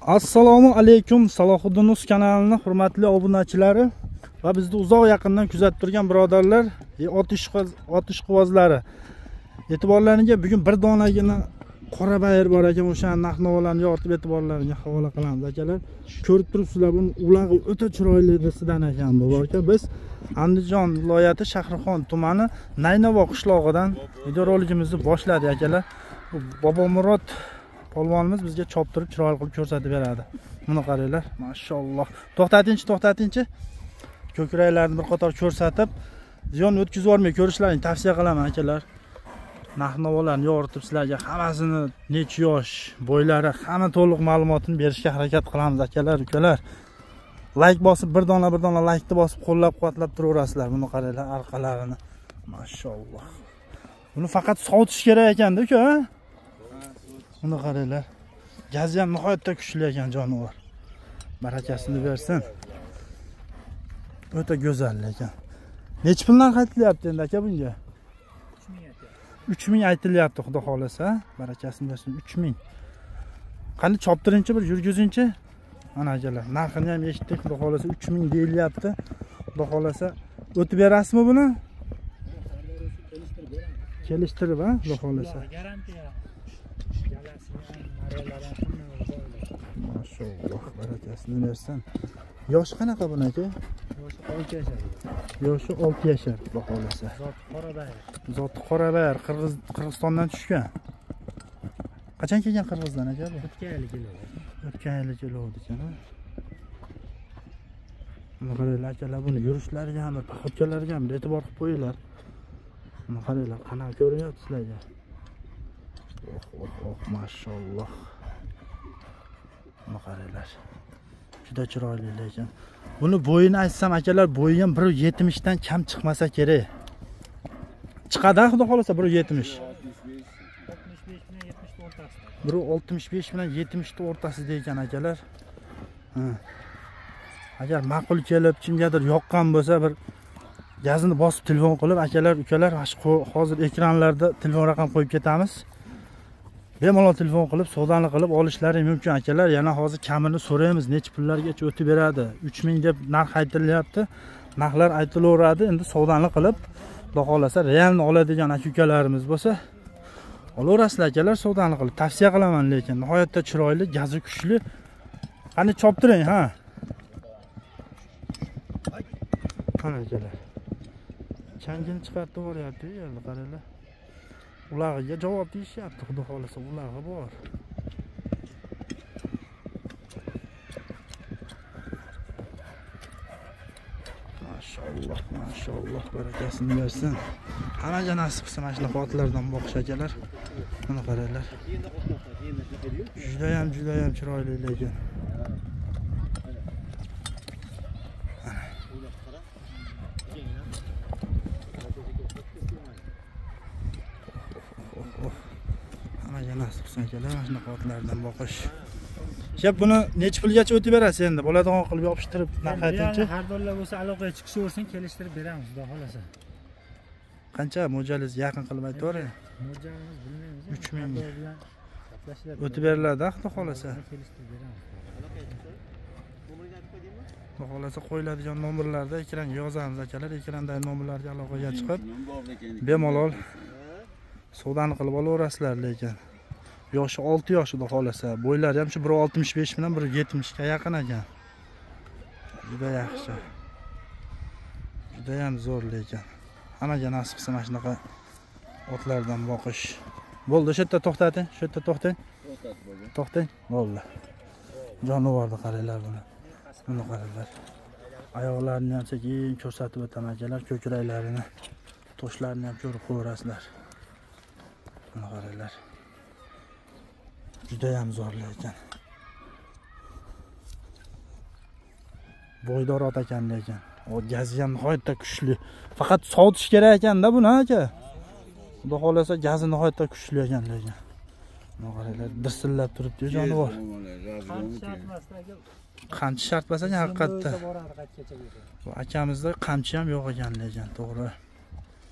Assalomu alaykum Salohiddin Uz kanalining hurmatli obunachilari va bizni uzoq yaqindan kuzatib turgan birodarlar, otishquvozlari. E'tiborlaringizga bugun bir donagina qora bayir bor ekan, o'sha narx-navolarni yoritib e'tiborlaringizga havola qilamiz akalar. Ko'rib turibsizlar, buni ulag'i o'ta chiroylisidan ekan bu borka. Biz Andijon viloyati Shahrixon tumani Naynavo qishlog'idan videorolikimizni boshladik akalar. Bobomurod polvonimiz bizga choptirib chiroyli qilib ko'rsatib beradi. Buni qaranglar, mashalloh. To'xtatingchi. Ko'kraklarni bir qator ko'rsatib, ziyon o'tkazib yormay ko'rishlarini tavsiya qilaman akalar. Narx-navolarni yoritib sizlarga hammasini necha yosh, bo'ylari, hamma to'liq ma'lumotini berishga harakat qilamiz akalar, ukalar. Like bosib, bir dona like'ni bosib qo'llab-quvvatlab turaverasizlar. Buni qaranglar, orqalarini. Mashalloh. Buni faqat sovutish kerak ekanda, uka. Buni qaranglar. Gazi ham nihoyatda kuchli ekan jonivor. Barakasini bersin. O'ta go'zal ekan. Necha puldan aytilyapti endi aka bunga? 3000 aytilyapti, xudo xolasa. Barakasini bersin, 3000. Qani choptiringchi, bir yurgizingchi. Mana akalar, narxini ham eshitdik, xudo xolasa 3000 deyilyapti. Xudo xolasa o'tib berasizmi buni? Kelishtirib, ha, xudo xolasa. Garantiya. Mashalloh, barakasini bersin. Yoshi qanaqa buni aka? Yoshi 6 yashar. Yoshi 6 yashar, xudo xolasa. Zoti Qorabayir, Qirg'izistondan tushgan. Qachon kelgan Qirg'izdan aka bu? O'tgan yili keluvdi ekan. Mana qaranglar akalar, buni yurishlariga ham, paxotkalariga ham e'tibor qilib qo'yinglar. Mana qaranglar, qanaqa ko'rinyapti sizlarga. Oh, mashalloh. Mana qaranglar. Juda chiroyli ekan. Buni bo'yini aytsam akalar, bo'yi ham 1.70 dan kam chiqmasa kerak. Chiqadi, xudo xolasa 1.70. 1.65 bilan 70 ta o'rtasida ekan akalar. Agar ma'qul kelib, kimgadir yoqqan bo'lsa, bir gazini bosib telefon qilib, akalar, ukalar, hozir ekranlarda telefon raqam qo'yib ketamiz. Bemalol telefon qilib, savdoni qilib olishlari mumkin akalar. Yana hozir kamini so'raymiz, necha pullargacha o'tib beradi. 3000 deb narx aytilyapti. Narxlar aytilaveradi. Endi savdoni qilib, xudo xolasa realni oladigan aka-ukalarimiz bo'lsa, olaverasizlar akalar, savdoni qilib. Tavsiya qilaman, lekin nihoyatda chiroyli, gazi kuchli. Qani choptiring, ha. Qani akalar. Changini chiqarib boryapti, yerda qaranglar. Ulag'iga javob deyishyapti, xudo xolasa ulag'i bor. Mashalloh, barakasini bersin. Hammaga nasib qilsin mana shunaqa otlardan boqish akalar. Buni qaranglar. Juda ham chiroyli ekan. Nasib qilsin akalar, mana shunaqa otlardan boqish. Shab buni necha pulgacha o'tib berasiz endi? Bo'ladigan qilib yopishtirib narx aytingchi. Har do'llar bo'lsa aloqaga chiqishaversin, kelishtirib beramiz, xudo xolasa. Qancha mo'jalingiz yaqin qilib aytavering. Mo'jalimiz bilmaymiz. 3000 bilan o'tib beriladi, xudo xolasa. Kelishtirib beramiz. Xudo xolasa qo'yiladigan nomerlarda ekranga yozamiz akalar. Ekrandagi nomerlarga aloqaga chiqib, bemalol savdoni qilib olaverasizlar lekin. Yoshi 6 yosh xudo xolasa. Bo'ylari ham shu 1.65 bilan 1.70 ga yaqin ekan. Juda yaxshi. Juda ham zo'r lekin. Hammaga nasib qilsin mana shunaqa otlardan boqish. Bo'ldi, shu yerda to'xtating, To'xtating. Bo'ldi. Jonivorni qaranglar buni. Buni qaranglar. Oyoqlarini ham sekin ko'rsatib o'taman akalar, ko'kraklarini, toshlarini ham ko'rib qo'yasizlar. Buni qaranglar. Juda ham zo'r ekan. Bo'ydor ot ekan lekin. O gazi ham nihoyatda kuchli. Faqat sovutish kerak ekanda buni aka. Xudo xolasa gazi nihoyatda kuchli ekan lekin. Buni qaranglar, dirsillab turibdi jonivor. Qamchi shart emas ekan haqiqatda. Bu akamizda qamchi ham yo'q ekan lekin, to'g'ri.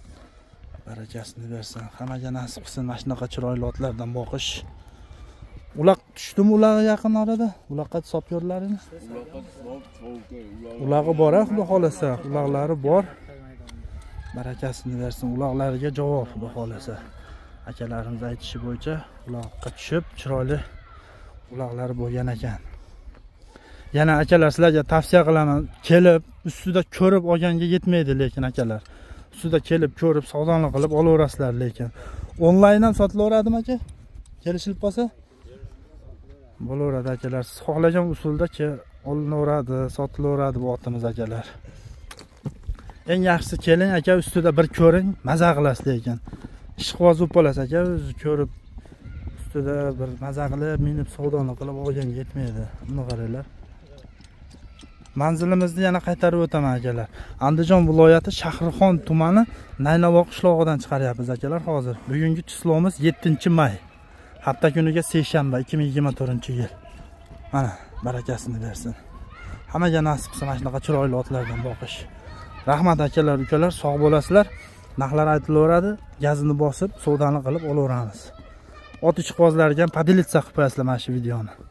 Barakasini bersin. Hammaga nasib qilsin mana shunaqa chiroyli otlardan boqish. Uloq tushdimi ularga yaqin orada? Uloqqa sopyorlarini? Ulog'i bor, xudo xolasa. Uloqlari bor. Barakasini bersin. Uloqlariga javob, xudo xolasa. Akalarimiz aytishi bo'yicha uloqqa tushib, chiroyli uloqlari bo'lgan ekan. Yana akalar sizlarga tavsiya qilaman, kelib ustida ko'rib olganga yetmaydi lekin akalar. Ustida kelib ko'rib, savdolik qilib olaverasizlar lekin. Onlayn ham sotilaveradimi aka? Kelishilib qolsa? Bo'laveradi akalar. Siz xohlagan usulda olinaveradi, sotilaveradi bu otimiz akalar. Eng yaxshisi keling aka, ustida bir ko'ring, maza qilasiz lekin. Ishqoz bo'lasiz aka, o'zi ko'rib ustida bir maza qilib, minib savdolik qilib olganga yetmaydi. Buni qaranglar. Manzilimizni yana qaytarib o'taman akalar. Andijon viloyati Shahrixon tumani Naynavoq qishlog'idan chiqaryapmiz akalar hozir. Bugungi chislomuz 7-may. Hafta kuniga seshanba 2024-yil. Mana barakasini bersin. Hammaga nasib qilsin mana shunaqa chiroyli otlardan boqish. Rahmat akalar, ukalar, sog' bo'lasizlar. Narxlar aytilaveradi, gazini bosib, savdoni qilib olaveramiz. Ot ishqibozlarga ham podelitsiya qilib qo'yasizlar mana shu videoni.